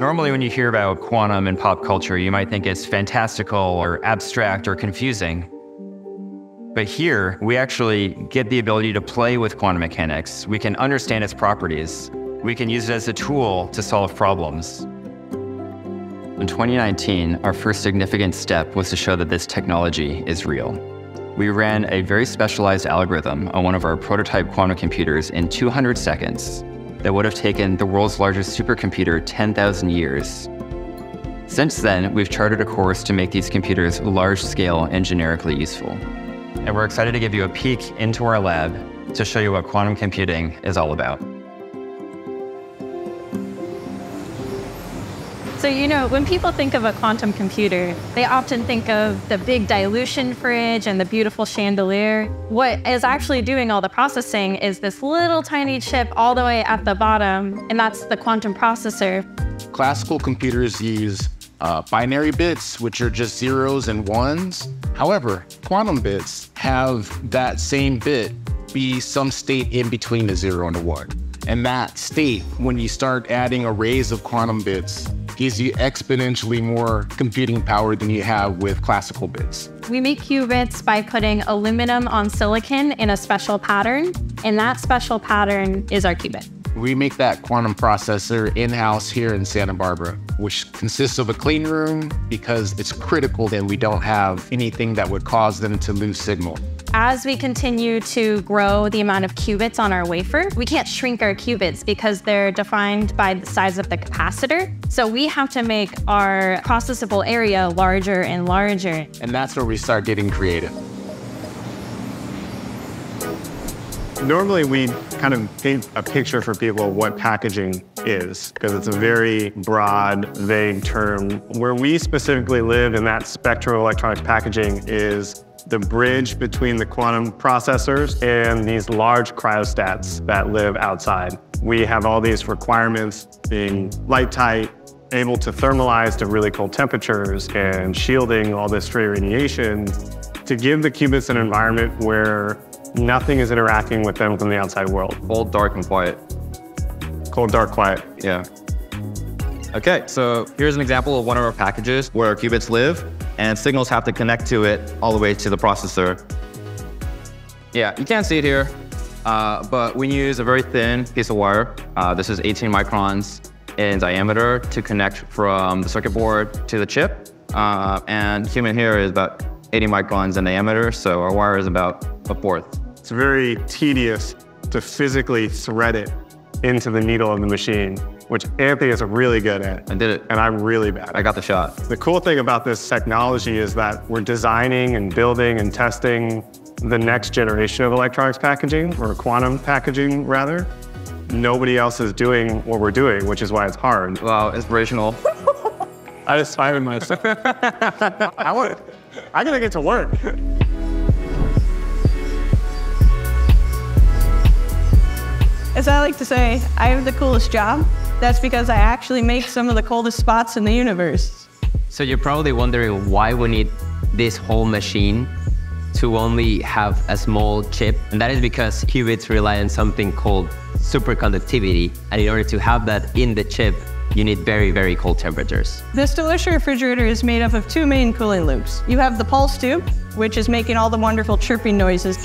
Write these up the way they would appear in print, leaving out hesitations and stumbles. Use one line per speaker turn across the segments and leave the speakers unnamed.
Normally, when you hear about quantum in pop culture, you might think it's fantastical or abstract or confusing. But here, we actually get the ability to play with quantum mechanics. We can understand its properties. We can use it as a tool to solve problems. In 2019, our first significant step was to show that this technology is real. We ran a very specialized algorithm on one of our prototype quantum computers in 200 seconds that would have taken the world's largest supercomputer 10,000 years. Since then, we've charted a course to make these computers large-scale and generically useful. And we're excited to give you a peek into our lab to show you what quantum computing is all about.
So, when people think of a quantum computer, they often think of the big dilution fridge and the beautiful chandelier. What is actually doing all the processing is this little tiny chip all the way at the bottom, and that's the quantum processor.
Classical computers use binary bits, which are just zeros and ones. However, quantum bits have that same bit be some state in between the 0 and the 1. And that state, when you start adding arrays of quantum bits, gives you exponentially more computing power than you have with classical bits.
We make qubits by putting aluminum on silicon in a special pattern, and that special pattern is our qubit.
We make that quantum processor in-house here in Santa Barbara, which consists of a clean room because it's critical that we don't have anything that would cause them to lose signal.
As we continue to grow the amount of qubits on our wafer, we can't shrink our qubits because they're defined by the size of the capacitor. So we have to make our processable area larger and larger.
And that's where we start getting creative.
Normally, we kind of paint a picture for people of what packaging is, because it's a very broad, vague term. Where we specifically live in that spectrum of electronics packaging is the bridge between the quantum processors and these large cryostats that live outside. We have all these requirements, being light tight, able to thermalize to really cold temperatures, and shielding all this stray radiation to give the qubits an environment where nothing is interacting with them from the outside world.
Cold, dark, and quiet.
Cold, dark, quiet.
Yeah. Okay, so here's an example of one of our packages where our qubits live, and signals have to connect to it all the way to the processor. Yeah, you can't see it here, but we use a very thin piece of wire. This is 18 microns in diameter to connect from the circuit board to the chip. And human here is about 80 microns in diameter, so our wire is about a fourth.
It's very tedious to physically thread it into the needle of the machine, which Anthony is really good at.
I did it.
And I'm really bad.
I got the shot.
The cool thing about this technology is that we're designing and building and testing the next generation of electronics packaging, or quantum packaging, rather. Nobody else is doing what we're doing, which is why it's hard.
Wow, inspirational.
I just fired myself. I gotta get to work.
As I like to say, I have the coolest job. That's because I actually make some of the coldest spots in the universe.
So you're probably wondering why we need this whole machine to only have a small chip. And that is because qubits rely on something called superconductivity. And in order to have that in the chip, you need very, very cold temperatures.
This dilution refrigerator is made up of two main cooling loops. You have the pulse tube, which is making all the wonderful chirping noises.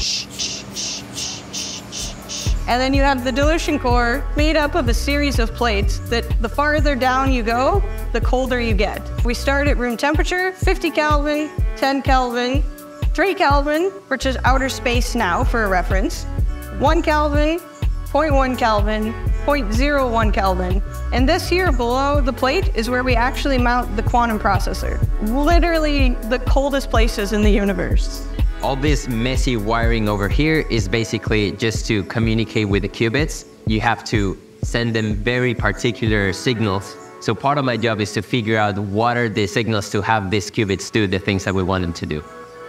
And then you have the dilution core made up of a series of plates that the farther down you go, the colder you get. We start at room temperature, 50 Kelvin, 10 Kelvin, 3 Kelvin, which is outer space now for a reference, 1 Kelvin, 0.1 Kelvin, 0.01 Kelvin. And this here below the plate is where we actually mount the quantum processor. Literally the coldest places in the universe.
All this messy wiring over here is basically just to communicate with the qubits. You have to send them very particular signals. So part of my job is to figure out what are the signals to have these qubits do the things that we want them to do.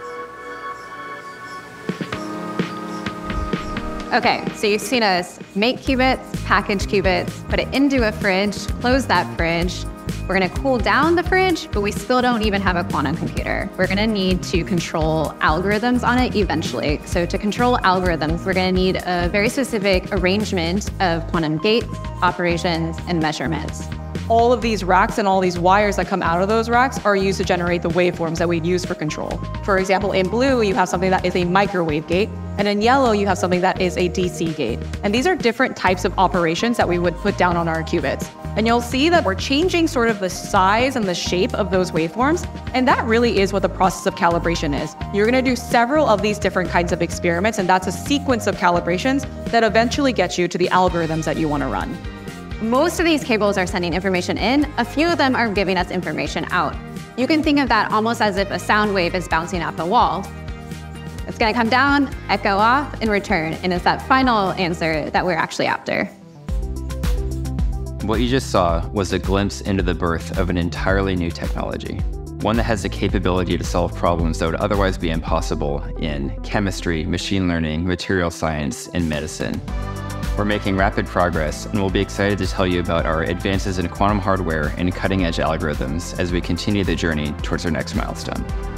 Okay, so you've seen us make qubits, package qubits, put it into a fridge, close that fridge. We're gonna cool down the fridge, but we still don't even have a quantum computer. We're gonna need to control algorithms on it eventually. So to control algorithms, we're gonna need a very specific arrangement of quantum gates, operations, and measurements.
all of these racks and all these wires that come out of those racks are used to generate the waveforms that we use for control. For example, in blue, you have something that is a microwave gate, and in yellow, you have something that is a DC gate. And these are different types of operations that we would put down on our qubits. And you'll see that we're changing sort of the size and the shape of those waveforms, and that really is what the process of calibration is. You're gonna do several of these different kinds of experiments, and that's a sequence of calibrations that eventually get you to the algorithms that you wanna run.
Most of these cables are sending information in. A few of them are giving us information out. You can think of that almost as if a sound wave is bouncing off the wall. It's gonna come down, echo off, and return, and it's that final answer that we're actually after.
What you just saw was a glimpse into the birth of an entirely new technology, one that has the capability to solve problems that would otherwise be impossible in chemistry, machine learning, material science, and medicine. We're making rapid progress, and we'll be excited to tell you about our advances in quantum hardware and cutting-edge algorithms as we continue the journey towards our next milestone.